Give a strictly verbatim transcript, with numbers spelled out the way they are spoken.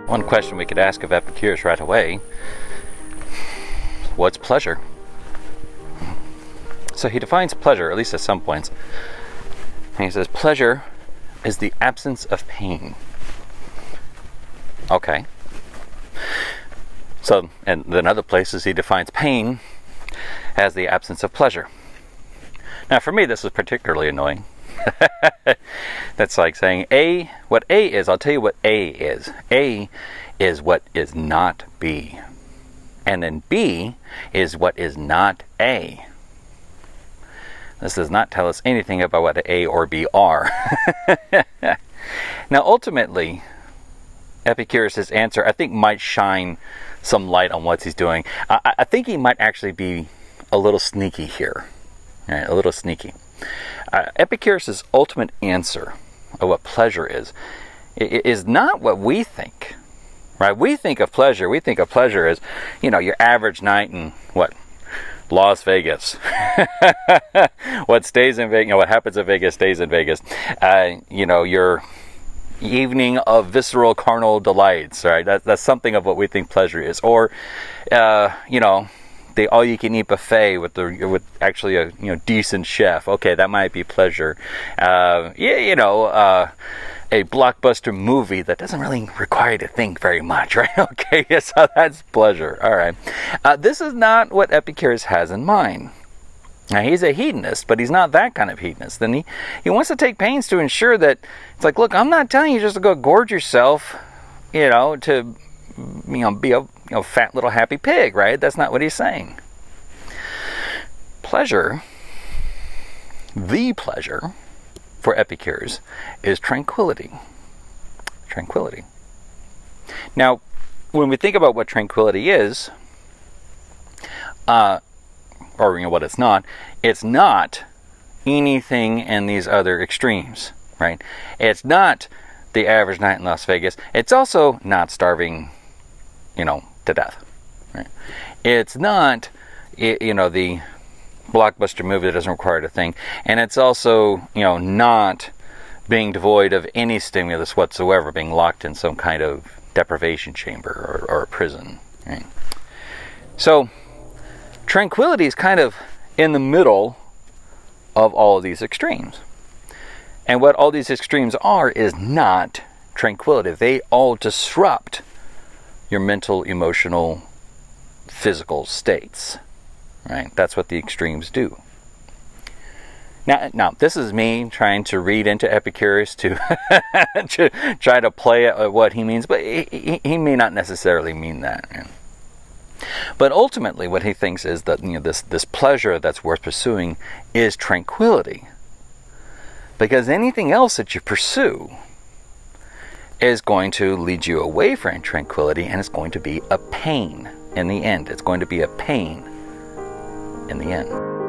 One question we could ask of Epicurus right away: what's pleasure? So he defines pleasure, at least at some points. And he says, pleasure is the absence of pain. Okay. So, and then other places he defines pain as the absence of pleasure. Now for me this is particularly annoying. That's like saying A, what A is, I'll tell you what A is. A is what is not B. And then B is what is not A. This does not tell us anything about what A or B are. Now ultimately, Epicurus' answer, I think, might shine some light on what he's doing. I, I think he might actually be a little sneaky here. Right, a little sneaky. Uh, Epicurus' ultimate answer of what pleasure is, is not what we think. Right? We think of pleasure, we think of pleasure as, you know, your average night in, what, Las Vegas. What stays in Vegas, you know, what happens in Vegas stays in Vegas. Uh, you know, your evening of visceral carnal delights, right? That, that's something of what we think pleasure is. Or, uh, you know, the all-you-can-eat buffet with the with actually a you know decent chef. Okay, that might be pleasure. Uh, yeah, you know, uh, a blockbuster movie that doesn't really require you to think very much, right? Okay, so that's pleasure. All right. Uh, this is not what Epicurus has in mind. Now, he's a hedonist, but he's not that kind of hedonist. And he, he wants to take pains to ensure that it's like, look, I'm not telling you just to go gorge yourself, you know, to you know be a you know fat little happy pig, right? That's not what he's saying. Pleasure, the pleasure for Epicurus is tranquility. Tranquility. Now, when we think about what tranquility is, uh, or you know what it's not, it's not anything in these other extremes, right? It's not the average night in Las Vegas. It's also not starving, you know, to death. Right? It's not, you know, the blockbuster movie that doesn't require a thing, and it's also, you know, not being devoid of any stimulus whatsoever, being locked in some kind of deprivation chamber or, or a prison. Right? So tranquility is kind of in the middle of all of these extremes. And what all these extremes are is not tranquility. They all disrupt your mental, emotional, physical states. Right? That's what the extremes do. Now, now this is me trying to read into Epicurus to, to try to play at what he means, but he, he, he may not necessarily mean that. You know? But ultimately, what he thinks is that you know this this pleasure that's worth pursuing is tranquility, because anything else that you pursue is going to lead you away from tranquility, and it's going to be a pain in the end. It's going to be a pain in the end.